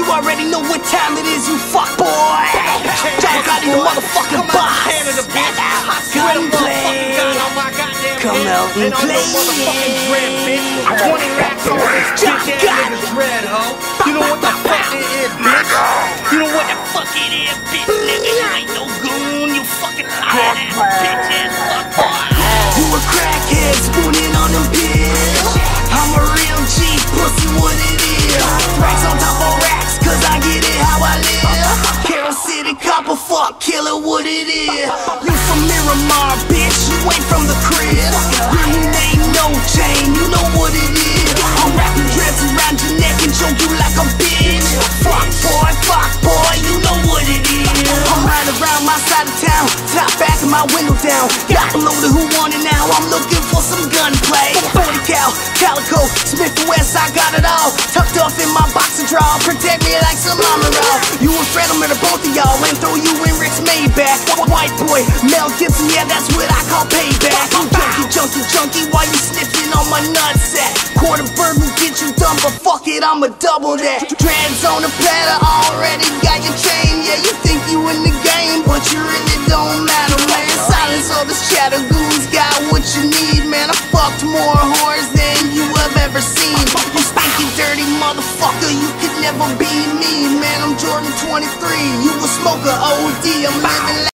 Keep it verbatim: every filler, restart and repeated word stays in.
You already know what time it is, you fuck boy. Y'all got in the motherfucking box. Gunplay. Come out and play. twenty racks on this bitch ass nigga's red, ho. You know what the fuck it is, bitch? You know what the fuck it is, bitch, nigga. You ain't no goon, you fucking lying ass bitch ass fuck boy. You a crackhead spooning on them pills. I'm a real G, pussy what it is. Racks on top of racks, cause I get it how I live. Carol City, copper fuck, killer what it is. You from Miramar, bitch, you ain't from the crib. You ain't no chain, you know what it is. I'm wrapping dreads around your neck and choke you like a bitch. Fuck boy, fuck boy, you know what it is. I'm riding around my side of town, top back and my window down. Got loaded, who want it now? I'm looking for some gunplay. forty cal, calico, Smith and West, I got it all. Tucked off in my boxer drawer, protect me like some armor out. You a friend, I'm to both of y'all, and throw you in Rick's Maybach. White boy, Mel Gibson, yeah, that's what I call payback. You junkie, junkie, junkie, while you sniffing on my nutsack. Quarter bird will get you done, but fuck it, I'ma double that. Dreads on the platter, already got your chain. Yeah, you think you in the game, but you really don't matter, man. Silence all this chatter, goons got what you need, man. I fucked more whores than you have ever seen. You stinky, dirty motherfucker, you could never be me, man. I'm Jordan twenty-three, you a smoker, O D, I'm living